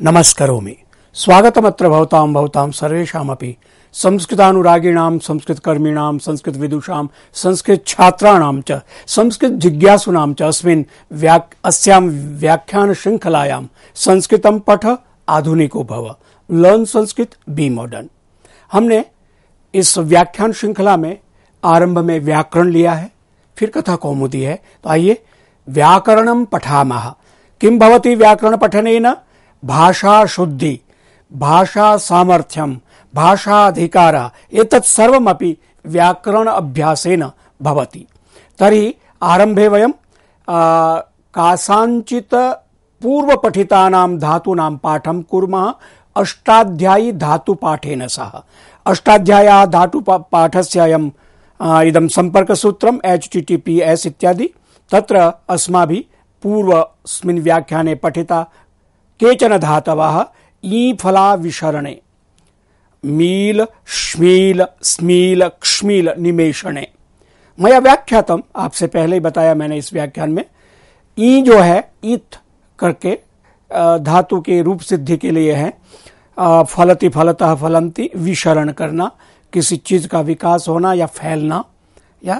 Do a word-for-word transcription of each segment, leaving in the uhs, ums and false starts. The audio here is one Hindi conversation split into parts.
नमस्करोमि। स्वागतमत्र भवतां भवतां सर्वेषामपि संस्कृतानुरागिणां, संस्कृतकर्मिणां, संस्कृतविदुषां, संस्कृतछात्राणां च संस्कृतजिज्ञासुनां च अस्मिन् व्याक अस्यां व्याख्यानशृङ्खलायां संस्कृतं पठ आधुनिको भव, लर्न संस्कृत बी मॉडर्न। हमने इस व्याख्यान श्रृंखला में आरंभ में व्याकरण लिया है, फिर कथा कौमुदी है। तो आइए व्याकरणं पठामः। किं भवति व्याकरण पठनेन? भाषा शुद्धि, भाषा सामर्थ्यम, भाषा अधिकार, एतत् सर्वमपि व्याकरण अभ्यासेन भवति। तर्हि आरंभे वयं कासाञ्चित् पूर्व पठितानां धातूनां पाठं कुर्मः अष्टाध्यायी धातु पाठेन सह। अष्टाध्यायी धातु पाठस्य अयं इदं संपर्कसूत्रम् H T T P S इत्यादि। तत्र अस्माभिः पूर्वस्मिन् व्याख्याने पठिता केचन धातवः ई फला विसरणे, मील, श्मील, स्मील, क्ष्मील निमेषणे मया व्याख्यातम। आपसे पहले ही बताया मैंने इस व्याख्यान में। ई जो है ईथ करके धातु के रूप सिद्धि के लिए है। फलति फलतः फलंति, विसरण करना, किसी चीज का विकास होना या फैलना या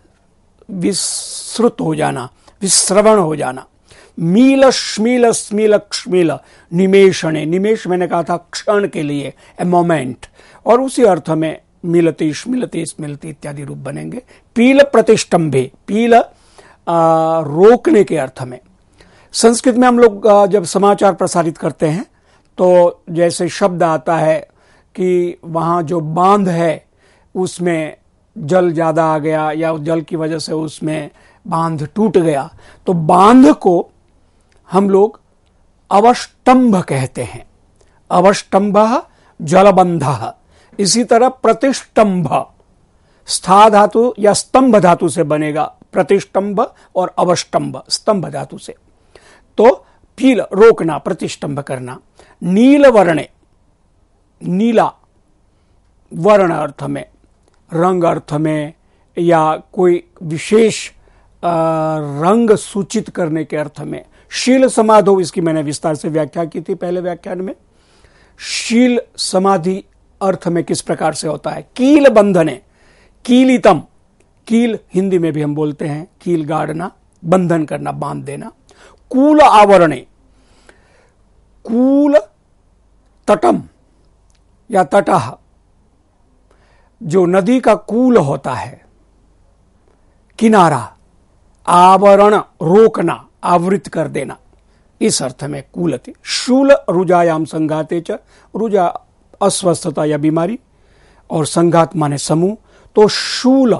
विस्तृत हो जाना, विश्रवण हो जाना। मील, श्मील, स्मील, क्ष्मील निमेषणे, निमेष मैंने कहा था क्षण के लिए, ए मोमेंट, और उसी अर्थ में मिलती, श्मिलती, स्मिलती इत्यादि रूप बनेंगे। पील प्रतिष्ठम्भे, पील आ, रोकने के अर्थ में। संस्कृत में हम लोग जब समाचार प्रसारित करते हैं तो जैसे शब्द आता है कि वहाँ जो बांध है उसमें जल ज्यादा आ गया या जल की वजह से उसमें बांध टूट गया, तो बांध को हम लोग अवष्टंभ कहते हैं। अवष्टंभः जलबंधः। इसी तरह प्रतिष्ठंभ स्था धातु या स्तंभ धातु से बनेगा, प्रतिष्ठंभ और अवष्टंभ स्तंभ धातु से। तो पील रोकना, प्रतिष्ठंभ करना। नील वर्णे, नीला वर्ण अर्थ में, रंग अर्थ में, या कोई विशेष रंग सूचित करने के अर्थ में। शील समाधो, इसकी मैंने विस्तार से व्याख्या की थी पहले व्याख्यान में। शील समाधि अर्थ में किस प्रकार से होता है? कील बंधने, कीलितम, कील हिंदी में भी हम बोलते हैं, कील गाड़ना, बंधन करना, बांध देना। कूल आवरणे, कूल तटम या तटः, जो नदी का कूल होता है, किनारा, आवरण रोकना, आवृत कर देना, इस अर्थ में कूलते। शूल रुजायाम संघाते च, रुजा अस्वस्थता या बीमारी, और संघात माने समूह। तो शूल,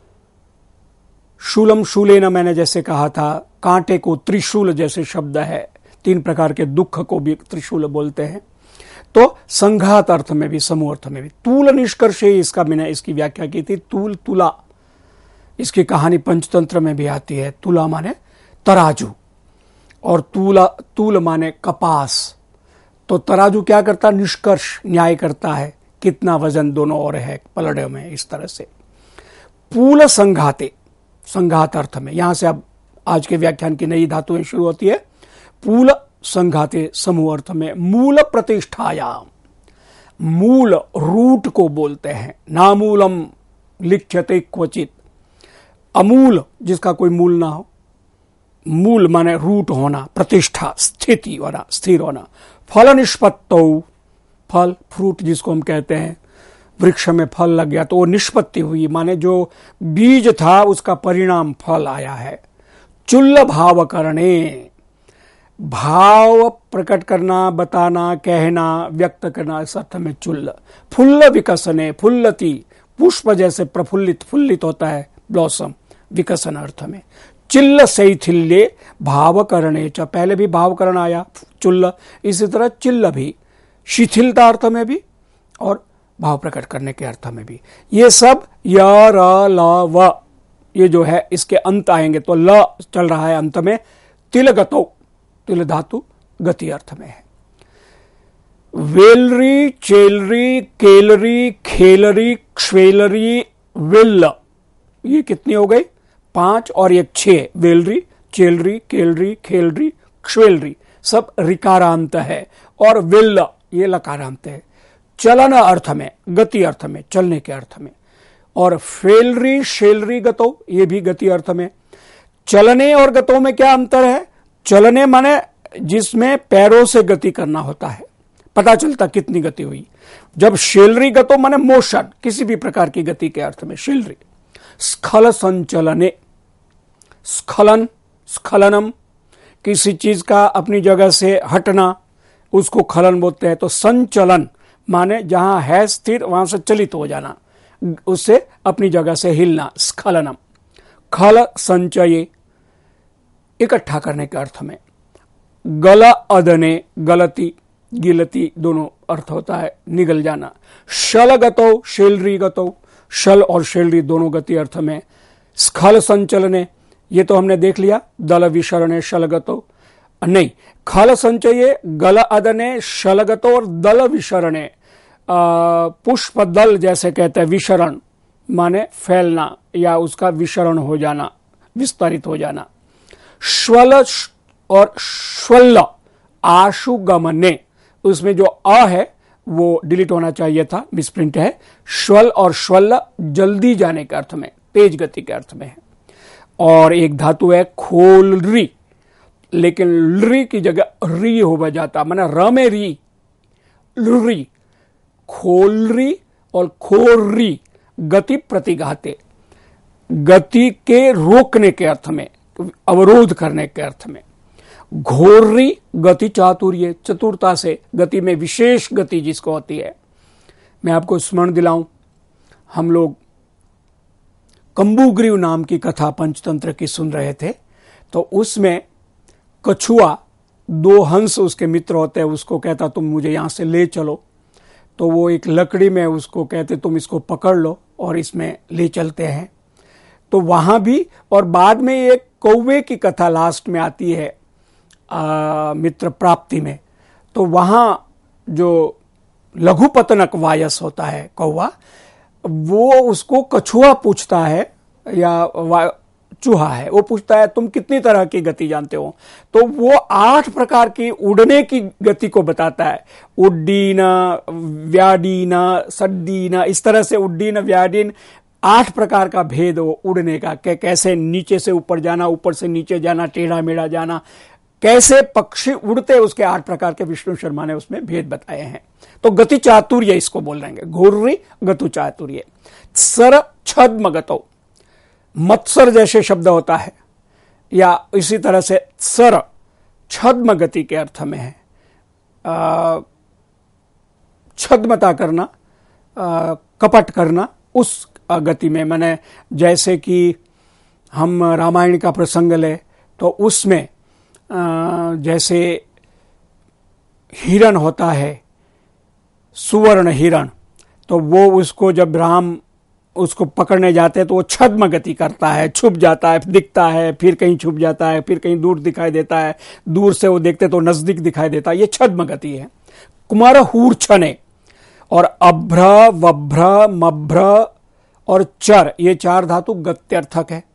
शूलम शूलेन मैंने जैसे कहा था, कांटे को त्रिशूल जैसे शब्द है, तीन प्रकार के दुख को भी त्रिशूल बोलते हैं। तो संघात अर्थ में भी, समूह अर्थ में भी। तूल निष्कर्षे, इसका मैंने इसकी व्याख्या की थी। तूल, तुला, इसकी कहानी पंचतंत्र में भी आती है। तुला माने तराजू और तूला, तूल माने कपास। तो तराजू क्या करता? निष्कर्ष, न्याय करता है, कितना वजन दोनों ओर है पलड़े में, इस तरह से। पूल संघाते, संघात अर्थ में। यहां से अब आज के व्याख्यान की नई धातुएं शुरू होती है। पूल संघाते समूह अर्थ में। मूल प्रतिष्ठायाम, मूल रूट को बोलते हैं। नामूलम लिख्यते क्वचित, अमूल जिसका कोई मूल ना हो। मूल माने रूट होना, प्रतिष्ठा, स्थिति होना, स्थिर होना। फल निष्पत्तौ, फल, फ्रूट जिसको हम कहते हैं, वृक्ष में फल लग गया तो वो निष्पत्ति हुई, माने जो बीज था उसका परिणाम फल आया है। चुल्ल भाव करने, भाव प्रकट करना, बताना, कहना, व्यक्त करना, इस अर्थ में चुल्ल। फुल्ल विकसने, फुल्लति, पुष्प जैसे प्रफुल्लित, फुल्लित होता है, ब्लॉसम, विकसन अर्थ में। चिल्ल शैथिल्ये भाव करने च, पहले भी भाव करण आया चुल्ल, इसी तरह चिल्ल भी शिथिलता अर्थ में भी और भाव प्रकट करने के अर्थ में भी। ये सब य, र, ल, व, ये जो है इसके अंत आएंगे। तो ल चल रहा है अंत में। तिल गतौ, तिल धातु गति अर्थ में है। वेलरी, चेलरी, केलरी, खेलरी, क्ष्वेलरी, विल्ल, ये कितनी हो गई? पांच और एक छह। वेलरी, चेलरी, केलरी, खेलरी, क्ष्वेलरी सब रिकारांत है और विल्ल ये लकारांत है। चलन अर्थ में, गति अर्थ में, चलने के अर्थ में। और फेलरी शेलरी गतो ये भी गति अर्थ में। चलने और गतों में क्या अंतर है? चलने माने जिसमें पैरों से गति करना होता है, पता चलता कितनी गति हुई। जब शेलरी गतो माने मोशन, किसी भी प्रकार की गति के अर्थ में शेलरी। स्खल संचलने, स्खलन स्खलनम, किसी चीज का अपनी जगह से हटना, उसको खलन बोलते हैं। तो संचलन माने जहां है स्थिर वहां से चलित हो जाना, उससे अपनी जगह से हिलना, स्खलनम। खल संचये इकट्ठा करने के अर्थ में। गल अदने, गलती गिलती दोनों अर्थ होता है, निगल जाना। शल गतो शेलरी गतो, शल और शेलरी दोनों गति अर्थ में। स्खल संचलने ये तो हमने देख लिया, दल विशरणे शलगतो नहीं। खल संचये गल अदने शलगतो और दल विशरणे, पुष्प दल जैसे कहते हैं, विशरण माने फैलना या उसका विशरण हो जाना, विस्तारित हो जाना। श्वल और श्वल्ल आशुगमने, उसमें जो अ है वो डिलीट होना चाहिए था, मिसप्रिंट है। श्वल और श्वल्ल जल्दी जाने के अर्थ में, तेज गति के अर्थ में है। और एक धातु है खोलरी, लेकिन लरी की जगह री हो जाता, माना र में री, लरी। खोलरी और खोरी गति प्रतिघाते, गति के रोकने के अर्थ में, अवरोध करने के अर्थ में। घोरी गति चातुर्य, चतुरता से, गति में विशेष गति जिसको होती है। मैं आपको स्मरण दिलाऊं, हम लोग कंबुग्रीव नाम की कथा पंचतंत्र की सुन रहे थे, तो उसमें कछुआ, दो हंस उसके मित्र होते हैं, उसको कहता तुम मुझे यहां से ले चलो। तो वो एक लकड़ी में उसको कहते तुम इसको पकड़ लो और इसमें ले चलते हैं। तो वहां भी, और बाद में एक कौवे की कथा लास्ट में आती है आ, मित्र प्राप्ति में। तो वहां जो लघुपतनक वायस होता है कौवा, वो उसको कछुआ पूछता है या चूहा है, वो पूछता है तुम कितनी तरह की गति जानते हो? तो वो आठ प्रकार की उड़ने की गति को बताता है। उड्डीन, व्याडीन, सड्डीन, इस तरह से उड्डीन व्याडीन, आठ प्रकार का भेद वो उड़ने का, कैसे नीचे से ऊपर जाना, ऊपर से नीचे जाना, टेढ़ा मेढ़ा जाना, कैसे पक्षी उड़ते, उसके आठ प्रकार के विष्णु शर्मा ने उसमें भेद बताए हैं। तो गति चातुर्य इसको बोल रहे हैं, घोर्री गतु चातुर्य। सर छद्म गतो, मत्सर जैसे शब्द होता है, या इसी तरह से सर छद्म गति के अर्थ में है। छद्मता करना, आ, कपट करना, उस गति में। माने जैसे कि हम रामायण का प्रसंग ले तो उसमें आ, जैसे हिरण होता है, सुवर्ण हिरण, तो वो उसको जब राम उसको पकड़ने जाते हैं तो वो छद्म गति करता है, छुप जाता है, दिखता है, फिर कहीं छुप जाता है, फिर कहीं दूर दिखाई देता है, दूर से वो देखते तो नजदीक दिखाई देता है, ये छद्म गति है। कुमार हूर्छने और अभ्र वभ्र मभ्र और चर, ये चार धातु गत्यर्थक है।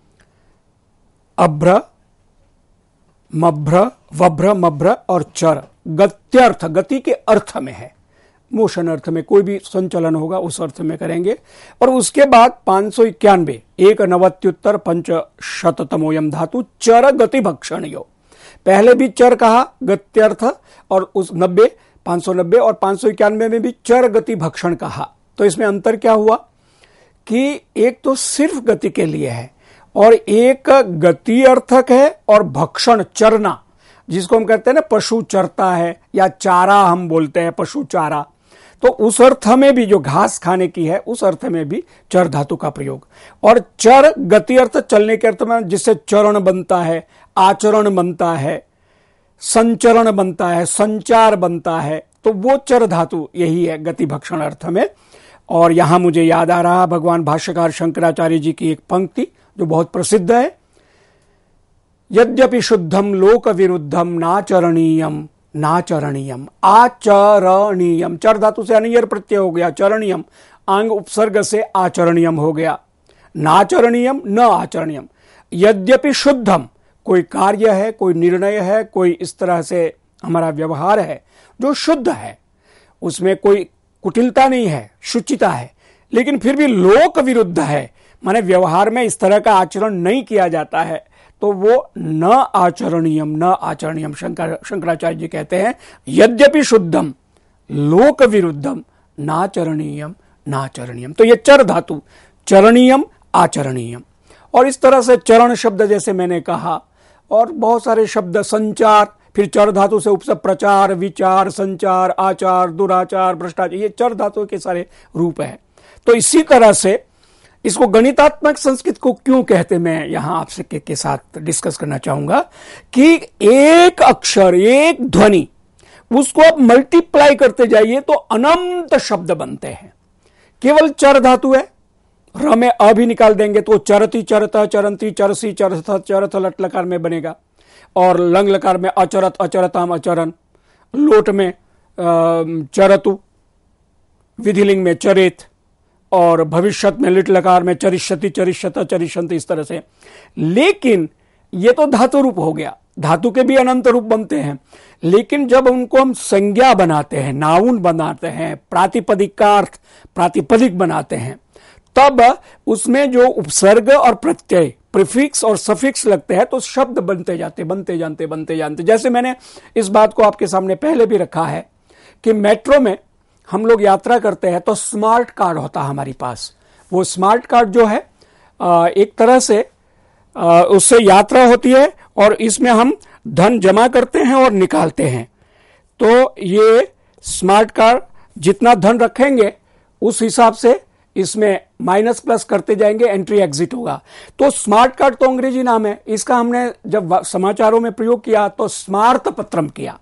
अभ्र मभ्र वभ्र मभ्र और चर गत्यर्थ, गति के अर्थ में है, मोशन अर्थ में, कोई भी संचलन होगा उस अर्थ में करेंगे। और उसके बाद पांच सौ इक्यानवे एक नवत्युत्तर पंच शततमोयम धातु चर गति भक्षणयो। पहले भी चर कहा गत्यर्थ, और उस नब्बे पांच सौ नब्बे और पांच सौ इक्यानवे में भी चर गति भक्षण कहा। तो इसमें अंतर क्या हुआ कि एक तो सिर्फ गति के लिए है और एक गति अर्थक है और भक्षण चरना, जिसको हम कहते हैं ना पशु चरता है या चारा हम बोलते हैं, पशु चारा। तो उस अर्थ में भी जो घास खाने की है उस अर्थ में भी चर धातु का प्रयोग। और चर गति अर्थ चलने के अर्थ में, जिससे चरण बनता है, आचरण बनता है, संचरण बनता है, संचार बनता है, तो वो चर धातु यही है गति भक्षण अर्थ में। और यहां मुझे याद आ रहा भगवान भाष्यकार शंकराचार्य जी की एक पंक्ति जो बहुत प्रसिद्ध है, यद्यपि शुद्धम लोक विरुद्धम नाचरणीयम नाचरणीयम आचरणीयम, चर धातु से अनियर प्रत्यय हो गया, चरणीयम आंग उपसर्ग से आचरणीयम हो गया, नाचरणीयम न आचरणीयम। यद्यपि शुद्धम, कोई कार्य है, कोई निर्णय है, कोई इस तरह से हमारा व्यवहार है जो शुद्ध है, उसमें कोई कुटिलता नहीं है, शुचिता है, लेकिन फिर भी लोक विरुद्ध है, माने व्यवहार में इस तरह का आचरण नहीं किया जाता है, तो वो न आचरणीयम न आचरणीयम। शंकर शंकराचार्य जी कहते हैं यद्यपि शुद्धम लोक विरुद्धम नाचरणीयम नाचरणीयम। तो ये चर धातु चरणीयम आचरणीयम, और इस तरह से चरण शब्द जैसे मैंने कहा, और बहुत सारे शब्द संचार, फिर चर धातु से उपसर्ग प्रचार, विचार, संचार, आचार, दुराचार, भ्रष्टाचार, ये चर धातु के सारे रूप है। तो इसी तरह से इसको गणितात्मक संस्कृत को क्यों कहते, मैं यहां आपसे के, के साथ डिस्कस करना चाहूंगा कि एक अक्षर एक ध्वनि उसको आप मल्टीप्लाई करते जाइए तो अनंत शब्द बनते हैं। केवल चर धातु है, र में अ भी निकाल देंगे तो चरती चरता चरंती चरसी चरथ चरथ लट लकार में बनेगा, और लंग लकार में अचरत अचरताम अचरन, लोट में चरतु, विधिलिंग में चरेत, और भविष्यत में लिट लकार में चरिष्यति चरिष्यता चरिष्यंति, इस तरह से। लेकिन ये तो धातु रूप हो गया, धातु के भी अनंत रूप बनते हैं, लेकिन जब उनको हम संज्ञा बनाते हैं, नाउन बनाते हैं, प्रातिपदिक का अर्थ प्रातिपदिक बनाते हैं, तब उसमें जो उपसर्ग और प्रत्यय प्रीफिक्स और सफिक्स लगते हैं तो शब्द बनते जाते बनते जानते बनते जानते। जैसे मैंने इस बात को आपके सामने पहले भी रखा है कि मेट्रो में हम लोग यात्रा करते हैं तो स्मार्ट कार्ड होता है हमारे पास। वो स्मार्ट कार्ड जो है एक तरह से उससे यात्रा होती है, और इसमें हम धन जमा करते हैं और निकालते हैं। तो ये स्मार्ट कार्ड जितना धन रखेंगे उस हिसाब से इसमें माइनस प्लस करते जाएंगे, एंट्री एग्जिट होगा। तो स्मार्ट कार्ड तो अंग्रेजी नाम है, इसका हमने जब समाचारों में प्रयोग किया तो स्मार्त पत्रम किया।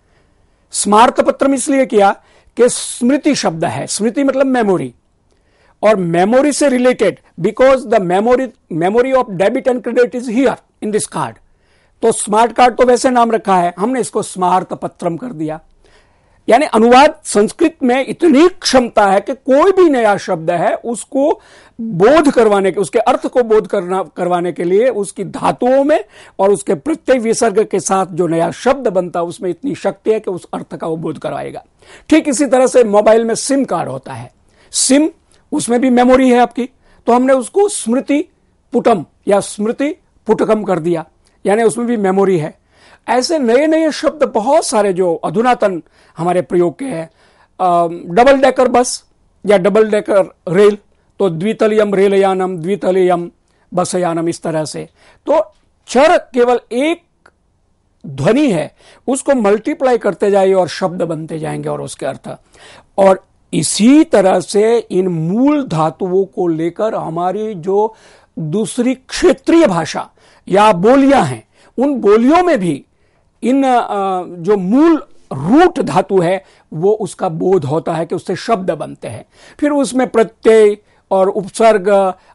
स्मार्त पत्रम इसलिए किया कि स्मृति शब्द है, स्मृति मतलब मेमोरी, और मेमोरी से related, because the memory memory of debit and credit is here in this card. तो स्मार्ट कार्ड तो वैसे नाम रखा है, हमने इसको स्मार्त पत्रम कर दिया। यानी अनुवाद संस्कृत में इतनी क्षमता है कि कोई भी नया शब्द है उसको बोध करवाने के, उसके अर्थ को बोध करना करवाने के लिए उसकी धातुओं में और उसके प्रत्यय विसर्ग के साथ जो नया शब्द बनता है उसमें इतनी शक्ति है कि उस अर्थ का वो बोध करवाएगा। ठीक इसी तरह से मोबाइल में सिम कार्ड होता है, सिम उसमें भी मेमोरी है आपकी, तो हमने उसको स्मृति पुटम या स्मृति पुटकम कर दिया, यानी उसमें भी मेमोरी है। ऐसे नए नए शब्द बहुत सारे जो अधुनातन हमारे प्रयोग के हैं। डबल डेकर बस या डबल डेकर रेल, तो द्वितलीयम रेलयानम, द्वितलीयम बसयानम, इस तरह से। तो चर केवल एक ध्वनि है, उसको मल्टीप्लाई करते जाइए और शब्द बनते जाएंगे और उसके अर्थ। और इसी तरह से इन मूल धातुओं को लेकर हमारी जो दूसरी क्षेत्रीय भाषा या बोलियां हैं, उन बोलियों में भी इन जो मूल रूट धातु है वो उसका बोध होता है कि उससे शब्द बनते हैं। फिर उसमें प्रत्यय और उपसर्ग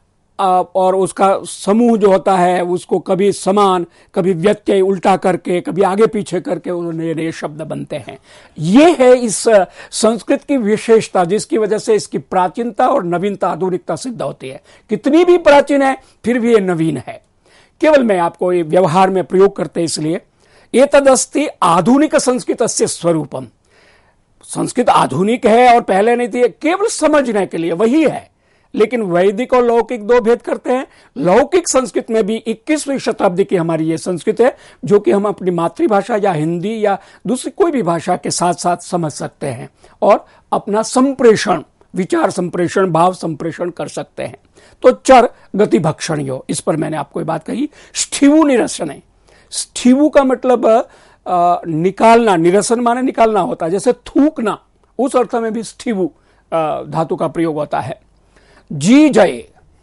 और उसका समूह जो होता है उसको कभी समान, कभी व्यत्यय उल्टा करके, कभी आगे पीछे करके उन्होंने नए नए शब्द बनते हैं। ये है इस संस्कृत की विशेषता, जिसकी वजह से इसकी प्राचीनता और नवीनता, आधुनिकता सिद्ध होती है। कितनी भी प्राचीन है फिर भी ये नवीन है। केवल मैं आपको ये व्यवहार में प्रयोग करते इसलिए एतदस्ति आधुनिक संस्कृतस्य स्वरूपम। संस्कृत आधुनिक है और पहले नहीं थी, केवल समझने के लिए वही है। लेकिन वैदिक और लौकिक दो भेद करते हैं। लौकिक संस्कृत में भी इक्कीसवीं शताब्दी की हमारी ये संस्कृत है जो कि हम अपनी मातृभाषा या हिंदी या दूसरी कोई भी भाषा के साथ साथ समझ सकते हैं और अपना संप्रेषण, विचार संप्रेषण, भाव संप्रेषण कर सकते हैं। तो चर गति भक्षणियो, इस पर मैंने आपको ये बात कही। स्थिवु निरसने, स्थिवु का मतलब आ, निकालना, निरसन माने निकालना होता है, जैसे थूकना, उस अर्थ में भी स्थिवु धातु का प्रयोग होता है। जी जय,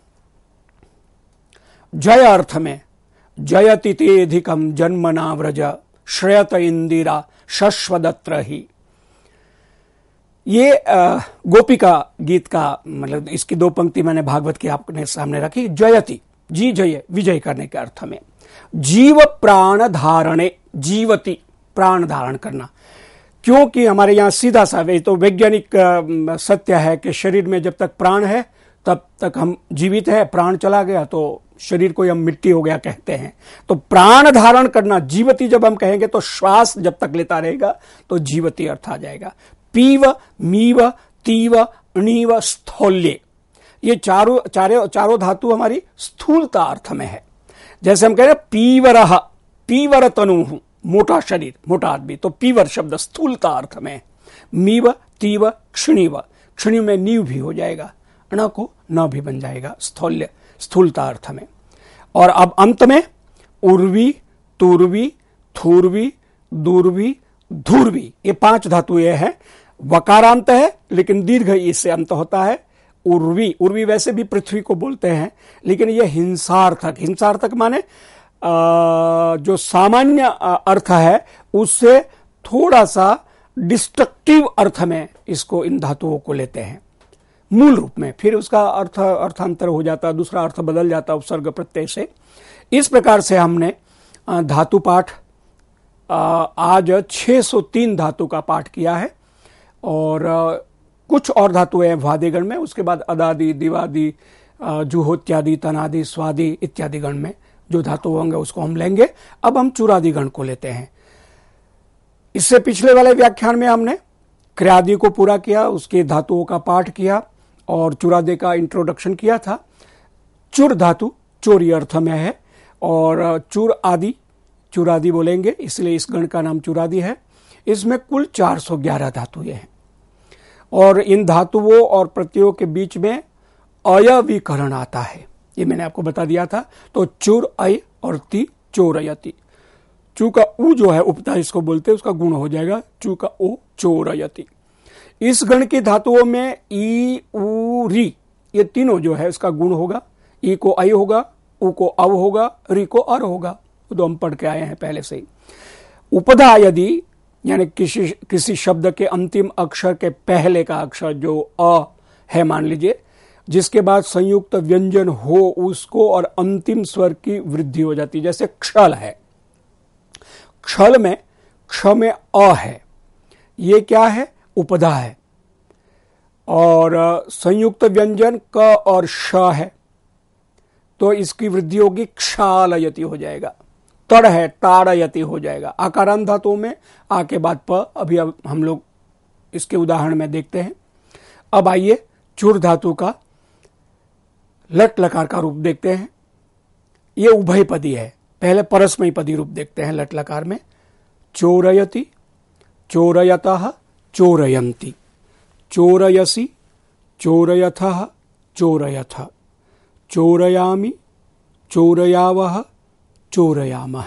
जय अर्थ में जयति तेधिकम जन्मना व्रज श्रेयत इंदिरा शश्वदत्र ही। ये गोपिका गीत का मतलब इसकी दो पंक्ति मैंने भागवत की आपने सामने रखी। जयति, जी जय, विजय करने के अर्थ में। जीव प्राण धारणे, जीवति प्राण धारण करना, क्योंकि हमारे यहाँ सीधा सा वे तो वैज्ञानिक सत्य है कि शरीर में जब तक प्राण है तब तक हम जीवित है, प्राण चला गया तो शरीर को हम मिट्टी हो गया कहते हैं। तो प्राण धारण करना, जीवति जब हम कहेंगे तो श्वास जब तक लेता रहेगा तो जीवति अर्थ आ जाएगा। पीव, मीव, तीव, अणीव, स्थौल्य, ये चारों चारों चारों धातु हमारी स्थूलता अर्थ में है। जैसे हम कह रहे हैं पीवरः, पीवर तनु, मोटा शरीर, मोटा आदमी, तो पीवर शब्द स्थूलता अर्थ में है। मीव, तीव, क्षणीव, क्षणीव में नीव भी हो जाएगा, अण को न भी बन जाएगा, स्थौल्य स्थूलता अर्थ में। और अब अंत में उर्वी, तुर्वी, थूर्वी, दूर्वी, धूर्वी, ये पांच धातुएं हैं। वकारांत है लेकिन दीर्घ इससे अंत होता है। उर्वी, उर्वी वैसे भी पृथ्वी को बोलते हैं, लेकिन यह हिंसार्थक, हिंसार्थक माने जो सामान्य अर्थ है उससे थोड़ा सा डिस्ट्रक्टिव अर्थ में इसको, इन धातुओं को लेते हैं मूल रूप में, फिर उसका अर्थ अर्थांतर हो जाता, दूसरा अर्थ बदल जाता उपसर्ग प्रत्यय से। इस प्रकार से हमने धातु पाठ आज छह सौ तीन धातु का पाठ किया है। और कुछ और धातुएं हैं वादिगण में, उसके बाद अदादि, दिवादि, जुहोत्यादि, तनादि, स्वादि इत्यादि गण में जो धातु होंगे उसको हम लेंगे। अब हम चुरादि गण को लेते हैं। इससे पिछले वाले व्याख्यान में हमने क्रियादि को पूरा किया, उसके धातुओं का पाठ किया और चुरादि का इंट्रोडक्शन किया था। चुर धातु चोरी अर्थ में है और चुर आदि चुरादि बोलेंगे, इसलिए इस गण का नाम चुरादि है। इसमें कुल चार सौ ग्यारह धातुएं हैं और इन धातुओं और प्रत्ययों के बीच में अयवीकरण आता है, ये मैंने आपको बता दिया था। तो चुर अय और ति चोरयति, चू का उ जो है उपधा इसको बोलते हैं, उसका गुण हो जाएगा चू का ओ, चोरयति। इस गण की धातुओं में ई, उ, री, ये तीनों जो है इसका गुण होगा। ई को अय होगा, उ को अव होगा, री को अर होगा, तो हम पढ़ के आए हैं पहले से ही। उपधा यदि यानी किसी किसी शब्द के अंतिम अक्षर के पहले का अक्षर जो अ है मान लीजिए, जिसके बाद संयुक्त व्यंजन हो उसको और अंतिम स्वर की वृद्धि हो जाती है। जैसे क्षल है, क्षल में क्ष में अ है, ये क्या है, उपधा है। और संयुक्त व्यंजन क और श है तो इसकी वृद्धि होगी, क्षालयति हो जाएगा। तड़ है, ताड़यति हो जाएगा। आकारांत धातुओं में आ के बाद प, अभी अब हम लोग इसके उदाहरण में देखते हैं। अब आइए चुर धातु का लट लकार का रूप देखते हैं। ये उभय पदी है, पहले परस्मयी पदी रूप देखते हैं लट लकार में। चोरयति, चोरयतः, चोरयन्ति, चोरयसि, चोरयथः, चोरयथ, चोरयामि, चोरयावः, चोरयामः।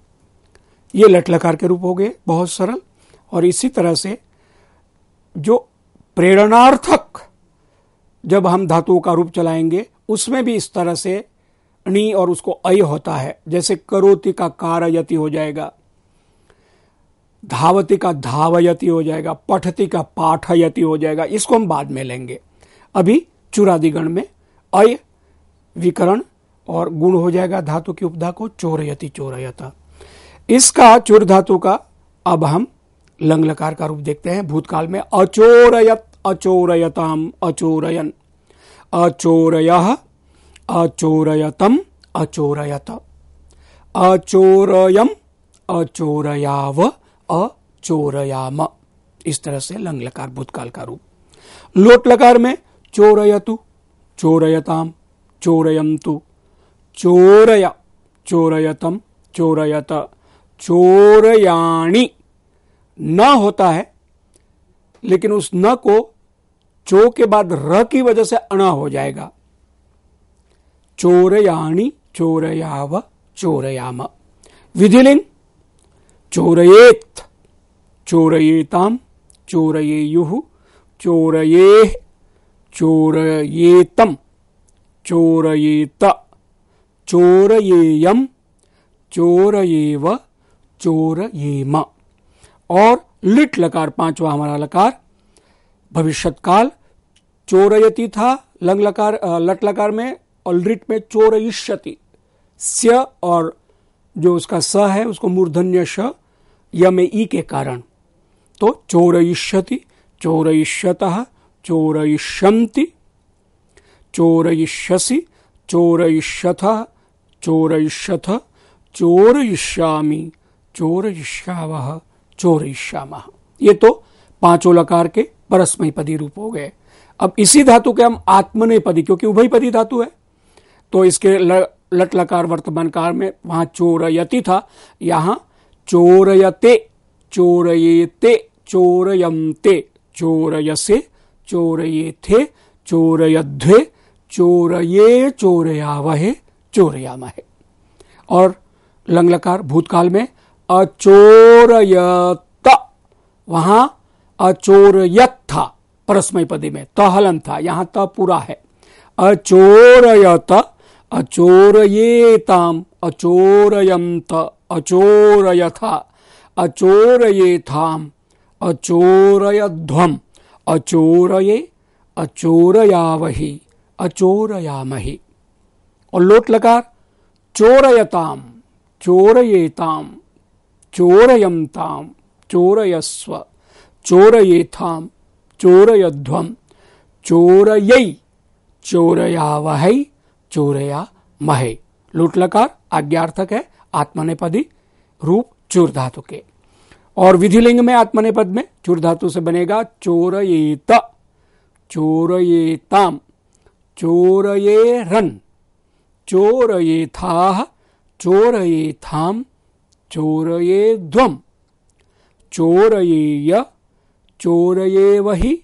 ये लट लकार के रूप हो गए, बहुत सरल। और इसी तरह से जो प्रेरणार्थक जब हम धातुओं का रूप चलाएंगे उसमें भी इस तरह से णी और उसको अय होता है। जैसे करोति का कारयति हो जाएगा, धावति का धावयति हो जाएगा, पठति का पाठयति हो जाएगा। इसको हम बाद में लेंगे। अभी चुरादि गण में अय विकरण और गुण हो जाएगा धातु की उपधा को, चोरयति, चोरयता। इसका चुर धातु का अब हम लंग लकार का रूप देखते हैं। भूतकाल में अचोरयत, अचोरयताम, अचोरयन, अचोरयः, अचोरयतम, अचोरयत, अचोरयम, अचोरयाव, अचोरयाम। इस तरह से लंग लकार भूतकाल का रूप। लोट लकार में चोरयतु, चोरयताम, चोरयन्तु, चोरय, चोरयतम, चोरयत, चोरयाणि न होता है, लेकिन उस न को चो के बाद र की वजह से अणा हो जाएगा। चोरयाणि, चोरयाव, चोरयाम। विधिलिंग चोरयेत, चोरयेताम, चोरयेयुः, चोरयेः, चोरयेतम, चोरयेत, चोरयेयम, चोरयेव, चोरयेम। और लिट लकार पांचवा हमारा लकार भविष्यत काल। चोरयति था लंग लकार लट लकार में, और लिट में चोरयिष्यति। स्य और जो उसका स है उसको मूर्धन्य श य में ई के कारण, तो चोरयिष्यति, चोरयिष्यतः, चोरयिष्यन्ति, चोरयिष्यसि, चोरयिष्यथः, चोरयिष्यथ, चोरयिष्यामि, चोरयिष्यावः, चोरयिष्यामः। ये तो पांचों लकार के परस्मैपदी रूप हो गए। अब इसी धातु के हम आत्मनेपदी, क्योंकि उभयपदी धातु है तो इसके लट लकार वर्तमान काल में वहां चोरयति था, यहां चोरयते, चोरयेते, चोरयन्ते, चोरयसे, चोरयेथे, चोरयध्वे, चोरये, चोरयावहे, चोरयामहे। और लंग लकार भूतकाल में अचोरयत, वहां अचोरयत था परस्मैपदी में, त हलन था, यहां त पूरा है। अचोरयत, अचोरयेताम, अचोरयंत, अचोरयथा, अचोरयेथाम, अचोरयध्वम, अचोरये, अचोरयावहि, अचोरयामहि। और लोट लकार चोरयताम, चोरयेताम, चोरयंताम, चोरयस्व, चोरयेथाम, चोरयध्वम, चोरयै, चोरयावहै, चोरयामहे। लुट लकार आज्ञार्थक है, आत्मनेपदी रूप चूर धातु के। और विधिलिंग में आत्मनेपद में चूर धातु से बनेगा चोरयेत, चोरयेताम, चोरयेरन, चोरयेथाः, चोरयेथाम, चोरयेध्वम, चोरयेय, चोरयेवहि,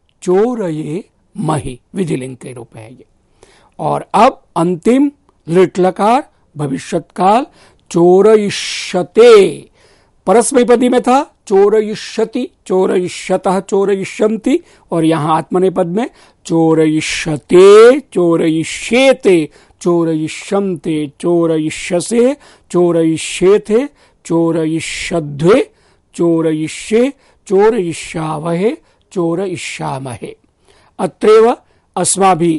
चोरयेमहि। विधिलिंग के रूप है ये। और अब अंतिम लिट लकार भविष्यत्काल चोरयिष्यते, परस्मैपदी में था चोरयिष्यति, चोरयिष्यतः, चोरयिष्यन्ति, और यहां आत्मनेपद में चोरयिष्यते, चोरयिष्येते, चोरयिष्यन्ते, चोरयिष्यसे, चोरयिष्येथे, चोरयिष्यध्वे, चोरयिष्ये, चोरयिष्यावहे, चोरयिष्यामहे। अत्रैव अस्माभिः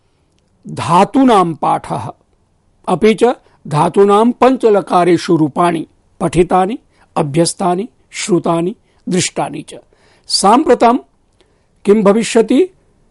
धातूनां पाठः अपि च धातूनां पंचलकारेषु रूपाणि पठितानि, अभ्यस्तानि, श्रुतानि, दृष्टानि च। साम्प्रतं किं भविष्यति?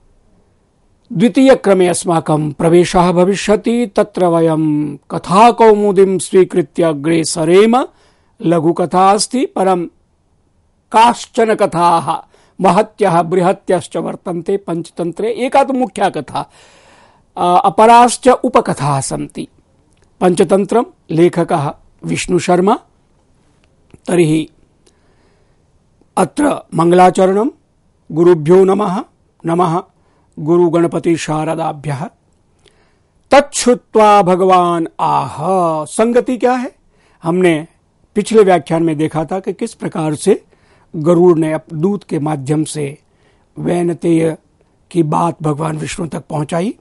द्वितीय क्रमे अस्माकं प्रवेशः भविष्यति। तत्र वयं कथाकौमुदीं स्वीकृत्य अग्रे सरेम। लघुकथा अस्ति, परं काश्चन कथाः महत्यः बृहत्यश्च वर्तन्ते पंचतंत्रे। एका तु मुख्या कथा, अपराश्च उपकथाः सन्ति। पंचतंत्रं लेखकः विष्णुशर्मा। तर्हि अत्र मंगलाचरणं। गुरुभ्यो नमः। नमः गुरुगणपति शारदाभ्यः। तच्छ्रुत्वा भगवान आह। संगति क्या है? हमने पिछले व्याख्यान में देखा था कि किस प्रकार से गरुड़ ने दूत के माध्यम से वैनतेय की बात भगवान विष्णु तक पहुंचाई।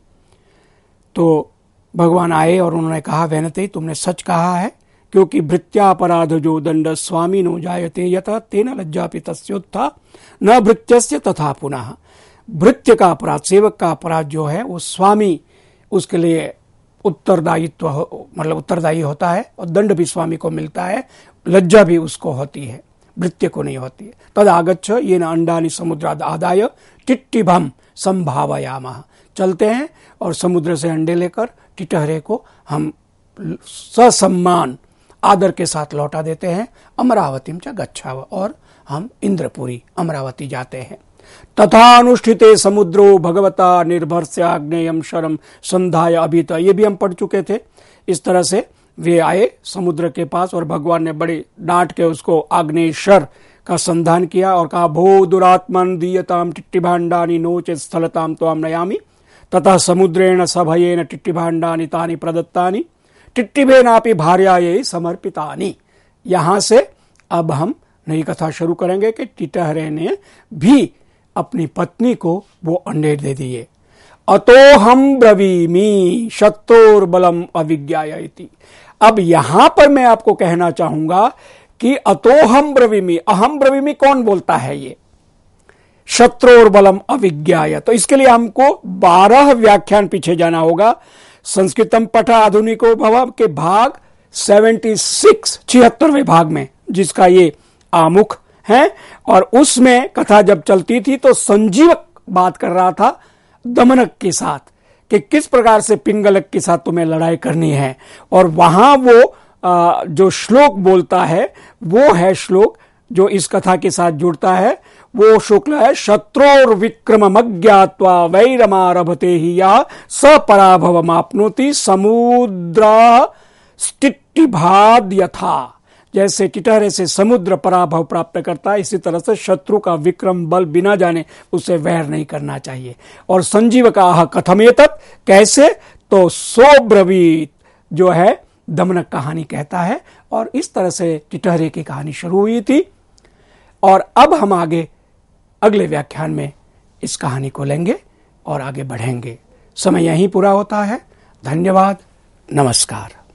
तो भगवान आए और उन्होंने कहा, वैनतेय तुमने सच कहा है, क्योंकि भृत्यापराध जो दंड स्वामी नो जायते यथा तेन लज्जापि तस्योत्था न भृत्यस्य तथा पुनः। भृत्य का अपराध, सेवक का अपराध जो है वो स्वामी उसके लिए उत्तरदायित्व मतलब उत्तरदायी होता है, और दंड भी स्वामी को मिलता है, लज्जा भी उसको होती है, भृत्य को नहीं होती है। तद आगच्छ येन अंडानि समुद्राद आदाय टिट्टिभम संभावयामः। चलते हैं और समुद्र से अंडे लेकर टिटहरे को हम ससम्मान आदर के साथ लौटा देते हैं। अमरावतीम च गच्छाव, और हम इंद्रपुरी अमरावती जाते हैं। तथा अनुष्ठिते समुद्रो भगवता निर्भरस्य आग्नेयम शरम संधाय अभित। ये भी हम पढ़ चुके थे। इस तरह से वे आए समुद्र के पास और भगवान ने बड़ी डांट के उसको आग्नेयशर का संधान किया और कहा, भो दुरात्मन दीयताम टिट्टिभाण्डानि नोचेत् स्थलताम त्वां नयामि। ततः समुद्रेण सभयेन टिट्टिभाण्डानि तानि प्रदत्तानि टिट्टिभेनापि भार्यायै समर्पितानि। यहां से अब हम नई कथा शुरू करेंगे कि टिटहरे ने भी अपनी पत्नी को वो अंडे दे दिए। अतो हम ब्रवीमि शत्रुर्बलम अविज्ञायति। अब यहां पर मैं आपको कहना चाहूंगा कि अतो हम ब्रवीमि, अहम ब्रवीमि कौन बोलता है? ये शत्रुर्बलम अविज्ञाय। तो इसके लिए हमको बारह व्याख्यान पीछे जाना होगा। संस्कृतम पठ आधुनिको भव के भाग छिहत्तर छिहत्तरवें भाग में, जिसका ये आमुख है, और उसमें कथा जब चलती थी तो संजीवक बात कर रहा था दमनक के साथ कि किस प्रकार से पिंगलक के साथ तुम्हें लड़ाई करनी है। और वहां वो आ, जो श्लोक बोलता है वो है श्लोक जो इस कथा के साथ जुड़ता है। वो शुक्ल है, शत्रोर विक्रम अज्ञात्वा वैरमारभते ही या स पराभवमाप्नोति समुद्र स्टिट्टिभाद यथा। जैसे टिटहरे से समुद्र पराभव प्राप्त करता है, इसी तरह से शत्रु का विक्रम बल बिना जाने उसे वैर नहीं करना चाहिए। और संजीव का आह कथमेतत्, कैसे, तो सोब्रवीत जो है दमनक कहानी कहता है। और इस तरह से टिटहरे की कहानी शुरू हुई थी। और अब हम आगे अगले व्याख्यान में इस कहानी को लेंगे और आगे बढ़ेंगे। समय यहीं पूरा होता है। धन्यवाद, नमस्कार।